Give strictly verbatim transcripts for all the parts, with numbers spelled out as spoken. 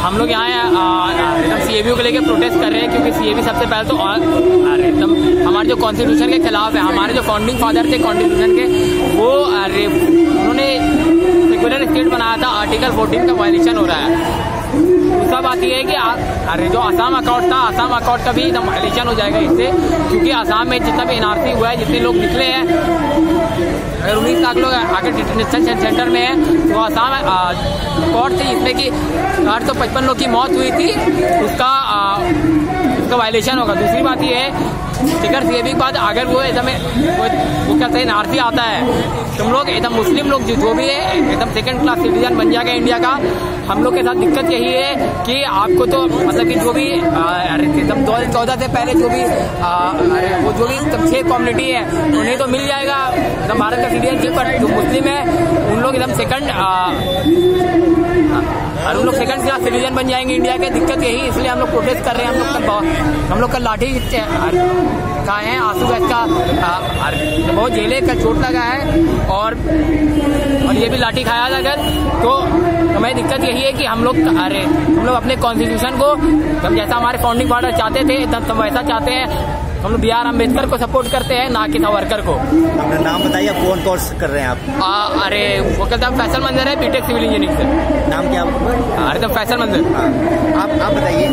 हम लोग यहाँ एकदम सी ए बी को लेकर प्रोटेस्ट कर रहे हैं, क्योंकि सी ए बी सबसे पहले तो एकदम हमारे जो कॉन्स्टिट्यूशन के खिलाफ है। हमारे जो फाउंडिंग फादर थे कॉन्स्टिट्यूशन के, वो उन्होंने सेक्युलर स्टेट बनाया था, आर्टिकल फोर्टीन का वायलेशन हो रहा है। दूसरा बात यह है कि अरे जो असम अकॉर्ड था, असम अकॉर्ड का भी एकदम वायलेशन हो जाएगा इससे, क्योंकि असम में जितना भी एन आर सी हुआ है, जितने लोग निकले हैं, अगर उन्नीस लाख लोग आगे डिटेंशन सेंटर में है, तो असम अकॉर्ड थी इसमें कि आठ सौ पचपन लोग की मौत हुई थी, उसका उसका वायलेशन होगा। दूसरी बात यह है टिकट सी ए बी के बाद अगर वो एकदम वो, वो कहते हैं एन आर सी आता है, तुम लोग एकदम मुस्लिम लोग जो भी है एकदम सेकंड क्लास सिटीजन बन जाएगा इंडिया का। हम लोग के साथ दिक्कत यही है कि आपको तो मतलब कि जो भी एकदम दो हजार चौदह से पहले जो भी आ, वो जो भी छह कम्युनिटी है उन्हें तो मिल जाएगा एकदम भारत का सिटीजनशिप, पर जो मुस्लिम है उन लोग एकदम सेकंड और उन लोग सेकंड क्लास सिटीजन बन जाएंगे इंडिया के। दिक्कत यही, इसलिए हम लोग प्रोटेस्ट कर रहे हैं। हम लोग का हम लोग का लाठी कहा है, आंसू गैस का बहुत जेले का चोट लगा है, और और ये भी लाठी खाया था अगर तो हमें दिक्कत यही है कि हम लोग अरे हम लोग अपने कॉन्स्टिट्यूशन को हम जैसा हमारे फाउंडिंग फादर चाहते थे तब वैसा चाहते हैं। हम लोग बी आर अम्बेडकर को सपोर्ट करते हैं, ना कि सावरकर को। अपना नाम बताइए, कौन कोर्स कर रहे हैं आप? आ, अरे वो कहते हैं फैसल मंदिर है, बीटेक सिविल इंजीनियरिंग से। नाम क्या? अरे तो फैसल मंदिर। आप आप बताइए,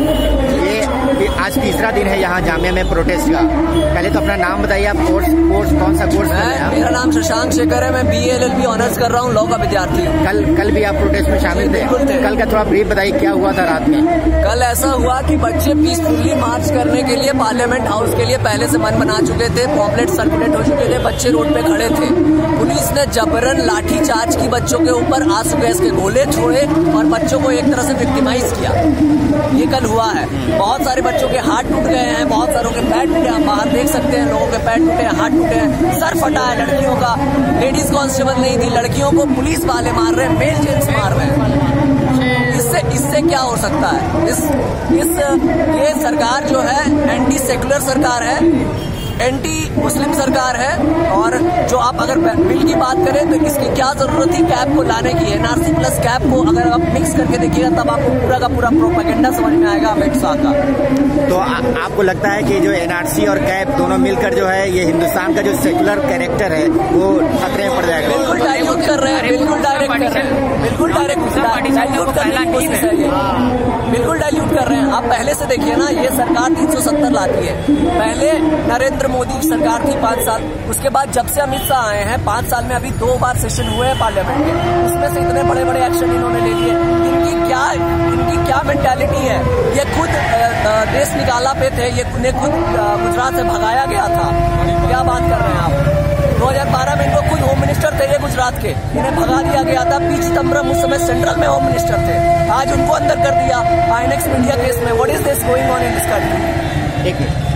ये आज तीसरा दिन है यहाँ जामिया में प्रोटेस्ट का। पहले तो अपना नाम बताइए, आप कोर्स कोर्स कौन सा कोर्स कर रहे हैं? मेरा नाम शशांक शेखर है, मैं B A L L B honours कर रहा हूँ, लॉ का विद्यार्थी हूँ। कल कल भी आप प्रोटेस्ट में शामिल थे? कल का थोड़ा ब्रीफ बताइए, क्या हुआ था रात में? कल ऐसा हुआ कि बच्चे पीसफुली मार्च करने के लिए पार्लियामेंट हाउस के लिए पहले से मन बना चुके थे, पॉम्पलेट सर्कुलेट हो चुके थे, बच्चे रोड पे खड़े थे। पुलिस ने जबरन लाठी चार्ज की, बच्चों के ऊपर आंसू गैस के गोले छोड़े और बच्चों को एक तरह से विक्टिमाइज किया। ये कल हुआ है। बहुत सारे बच्चों के हाथ टूट गए हैं, बहुत सारों के पैर टूटे, आप बाहर देख सकते हैं, लोगों के पैर टूटे हैं, हाथ टूटे हैं, सर फटा है लड़कियों का। लेडीज कांस्टेबल नहीं थी, लड़कियों को पुलिस वाले मार रहे हैं, मेल जेंट्स मार रहे हैं। इससे इससे क्या हो सकता है? इस इस ये सरकार जो है एंटी सेकुलर सरकार है, एंटी मुस्लिम सरकार है। और जो आप अगर बिल की बात करें तो इसकी क्या जरूरत थी कैप को लाने की? N R C plus cap को अगर आप मिक्स करके देखिएगा तब आपको पूरा का पूरा प्रोपेगेंडा समझ में आएगा अमित शाह का। तो आ, आपको लगता है कि जो एन आर सी और कैप दोनों मिलकर जो है ये हिंदुस्तान का जो सेकुलर कैरेक्टर है वो खतरे में पड़ जाएगा? बिल्कुल डायल्यूट कर रहे हैं, बिल्कुल डायरेक्ट कर रहे हैं, बिल्कुल डायरेक्ट डायल्यूट करने की कोशिश है ये, बिल्कुल डायल्यूट कर रहे हैं। आप पहले से देखिए ना, ये सरकार तीन सौ सत्तर लाती है। पहले नरेंद्र मोदी की सरकार थी पांच साल, उसके बाद जब से अमित शाह आए हैं पांच साल में अभी दो बार सेशन हुए हैं पार्लियामेंट के, उसमें से इतने बड़े बड़े एक्शन इन्होंने ले लिए। इनकी क्या इनकी क्या मेंटालिटी है? ये खुद देश निकाला पे थे, ये उन्हें खुद गुजरात से भगाया गया था। क्या बात कर रहे हैं आप? दो हजार बारह में इनको खुद होम मिनिस्टर थे ये गुजरात के, इन्हें भगा दिया गया था। पी चिदम्बरम उस समय सेंट्रल में होम मिनिस्टर थे, आज उनको अंदर कर दिया आईएनएक्स मीडिया केस में। What is this going on in this country? एक मिनट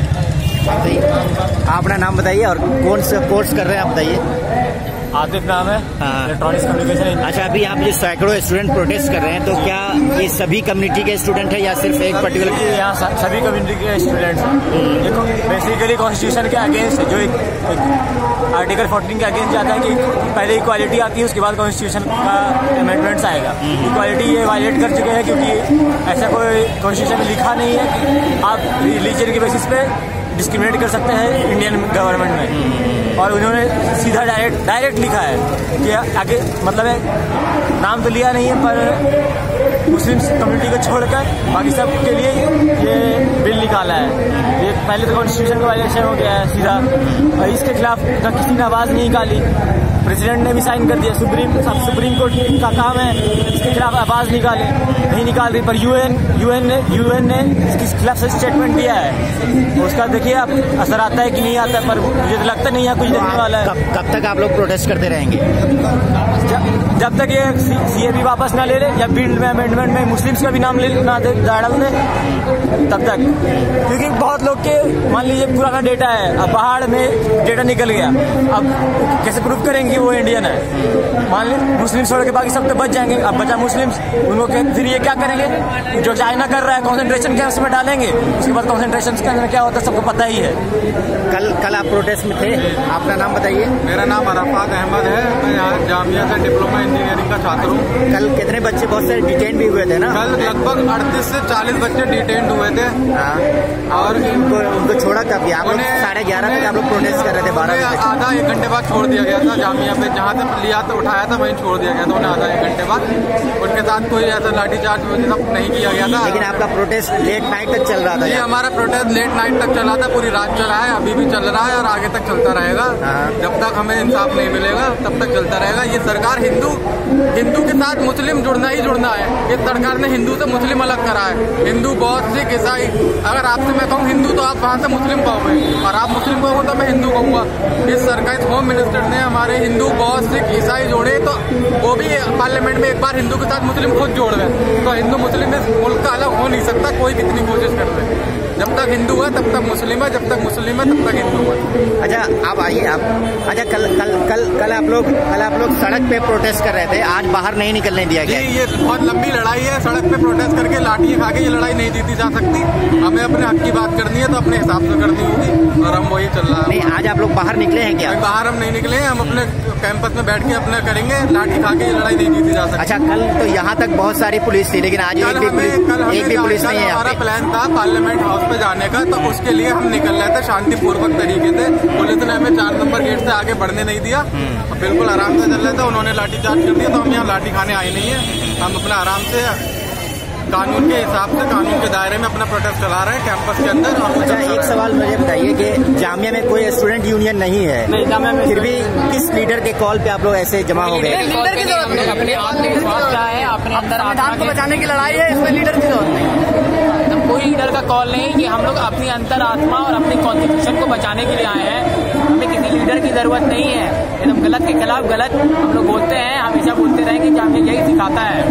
आप अपना नाम बताइए और कौन सा कोर्स कर रहे हैं आप बताइए? आतिफ नाम है, इलेक्ट्रॉनिक्स कम्युनिकेशन। अच्छा, अभी यहाँ पे जो सैकड़ों स्टूडेंट प्रोटेस्ट कर रहे हैं, तो क्या ये सभी कम्युनिटी के स्टूडेंट है या सिर्फ एक पर्टिकुलर? यहाँ सभी कम्युनिटी के स्टूडेंट्स हैं। देखो बेसिकली कॉन्स्टिट्यूशन के अगेंस्ट जो एक, एक आर्टिकल फोर्टीन के अगेंस्ट जाता है कि पहले इक्वालिटी आती है, उसके बाद कॉन्स्टिट्यूशन का अमेंडमेंट्स आएगा। इक्वालिटी ये वायलेट कर चुके हैं, क्योंकि ऐसा कोई कॉन्स्टिट्यूशन में लिखा नहीं है कि आप रिलीजन के बेसिस पे डिस्क्रिमिनेट कर सकते हैं इंडियन गवर्नमेंट में। और उन्होंने सीधा डायरेक्ट डायरेक्ट लिखा है कि आगे मतलब है, नाम तो लिया नहीं है पर मुस्लिम कम्युनिटी को छोड़कर बाकी सब के लिए ये बिल निकाला है। ये पहले तो कॉन्स्टिट्यूशन का वायलेशन हो गया है सीधा, और इसके खिलाफ ना किसी ने आवाज़ नहीं निकाली। प्रेसिडेंट ने भी साइन कर दिया, सुप्रीम अब सुप्रीम कोर्ट का काम है इसके खिलाफ आवाज़ निकाले, नहीं निकाल रही। पर यूएन यूएन ने यूएन ने इसके खिलाफ स्टेटमेंट दिया है, उसका देखिए आप असर आता है कि नहीं आता है, पर मुझे तो लगता नहीं है कुछ देखने वाला है। कब, कब तक आप लोग प्रोटेस्ट करते रहेंगे? जब, जब तक ये सी ए बी वापस ना ले ले या बिल में अमेंडमेंट में मुस्लिम्स का भी नाम ले ना दे डाल दे तब तक। क्योंकि बहुत लोग के मान लीजिए पुराना डेटा है, अब पहाड़ में डेटा निकल गया, अब कैसे प्रूव करेंगे वो इंडियन है? मान लीजिए मुस्लिम छोड़ के बाकी सब तो बच जाएंगे, अब बचा मुस्लिम्स, उनको फिर ये क्या करेंगे? जो चाइना कर रहा है कॉन्सेंट्रेशन कैंप्स में डालेंगे, उसके बाद कॉन्सेंट्रेशन कैंप में क्या होता है सबको पता ही है। कल कल आप प्रोटेस्ट में थे, अपना नाम बताइए। मेरा नाम अरफात अहमद है, मैं यहाँ जामिया से डिप्लोमा इंजीनियरिंग का छात्र हूँ। कल कितने बच्चे बहुत सारे डिटेन भी हुए थे ना? कल लगभग अड़तीस से चालीस बच्चे डिटेन हुए थे। हाँ। और उनको उनको छोड़ा कब? आप लोग साढ़े ग्यारह तक आप लोग प्रोटेस्ट कर रहे थे, बारह आधा एक घंटे बाद छोड़ दिया गया था जामिया पे, जहाँ से लिया था उठाया था वहीं छोड़ दिया गया था उन्हें आधा एक घंटे बाद। उनके साथ कोई ऐसा लाठीचार्ज नहीं किया गया था। लेकिन आपका प्रोटेस्ट लेट नाइट तक चल रहा था? ये हमारा प्रोटेस्ट लेट नाइट तक चला था, पूरी रात चला है, अभी भी चल रहा है और आगे तक चलता रहेगा। जब तक हमें इंसाफ नहीं मिलेगा तब तक चलता रहेगा। ये सरकार हिंदू हिंदू के साथ मुस्लिम जुड़ना ही जुड़ना है। इस सरकार ने हिंदू से मुस्लिम अलग करा है। हिंदू बौद्ध सिख ईसाई, अगर आपसे मैं कहूँ हिंदू तो आप वहाँ से मुस्लिम कहोगे, और आप मुस्लिम कहोगे तो मैं हिंदू कहूँगा। इस सरकार होम मिनिस्टर ने हमारे हिंदू बौद्ध सिख ईसाई जोड़े, तो वो भी पार्लियामेंट में एक बार हिंदू के साथ मुस्लिम खुद जोड़ गए। तो हिंदू मुस्लिम इस मुल्क का अलग हो नहीं सकता, कोई कितनी कोशिश कर ले। जब तक हिंदू है तब तक मुस्लिम है, जब तक मुस्लिम है तब तक हिंदू है। अच्छा आप आइए आप। अच्छा कल कल कल कल आप लोग कल आप लोग सड़क पे प्रोटेस्ट कर रहे थे, आज बाहर नहीं निकलने दिया गया? ये बहुत लंबी लड़ाई है। सड़क पे प्रोटेस्ट करके लाठियाँ खा के ये लड़ाई नहीं जीती जा सकती। हमें अपने हक की बात करनी है तो अपने हिसाब से करनी होगी, और हम वही चल रहा है। नहीं, आज आप लोग बाहर निकले हैं क्या? बाहर हम नहीं निकले, हम अपने कैंपस में बैठ के अपना करेंगे। लाठी खा के ये लड़ाई नहीं जीती जा सकती। अच्छा कल तो यहाँ तक बहुत सारी पुलिस थी, लेकिन आज एक भी पुलिस एक भी पुलिस नहीं है। हमारा प्लान था पार्लियामेंट हाउस पे जाने का, तो उसके लिए हम निकल रहे थे शांतिपूर्वक तरीके से। पुलिस ने हमें चार नंबर गेट से आगे बढ़ने नहीं दिया, बिल्कुल आराम से चल रहे थे। उन्होंने लाठीचार्ज कर दिया, तो हम यहाँ लाठी खाने आए नहीं है। हम अपना आराम से कानून के हिसाब से कानून के दायरे में अपना प्रोटेस्ट चला रहे हैं कैंपस के अंदर। और अच्छा एक सवाल मुझे बताइए कि जामिया में कोई स्टूडेंट यूनियन नहीं है, नहीं जामिया में, फिर भी किस लीडर के कॉल पे आप लोग ऐसे जमा हो गए? लीडर की जरूरत नहीं, अपने आत्मविश्वास क्या है, अपने अंदर संविधान को बचाने की लड़ाई है, इसमें लीडर की जरूरत नहीं। कोई लीडर का कॉल नहीं, कि हम लोग अपनी अंतर आत्मा और अपनी कॉन्स्टिट्यूशन को बचाने के लिए आए हैं। हमें किसी लीडर की जरूरत नहीं है। एकदम गलत के खिलाफ गलत हम लोग बोलते हैं, हमेशा बोलते रहे कि जामिया यही सिखाता है।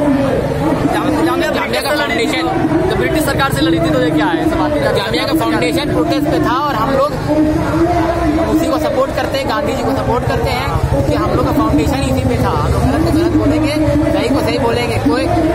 जामिया का फाउंडेशन तो ब्रिटिश सरकार से लड़ी थी, तो ये क्या है? जामिया का फाउंडेशन प्रोटेस्ट पे था, और हम लोग उसी को सपोर्ट करते हैं, गांधी जी को सपोर्ट करते हैं, कि हम लोग का फाउंडेशन इसी पे था। हम लोग गलत को गलत बोलेंगे, सही को सही बोलेंगे। कोई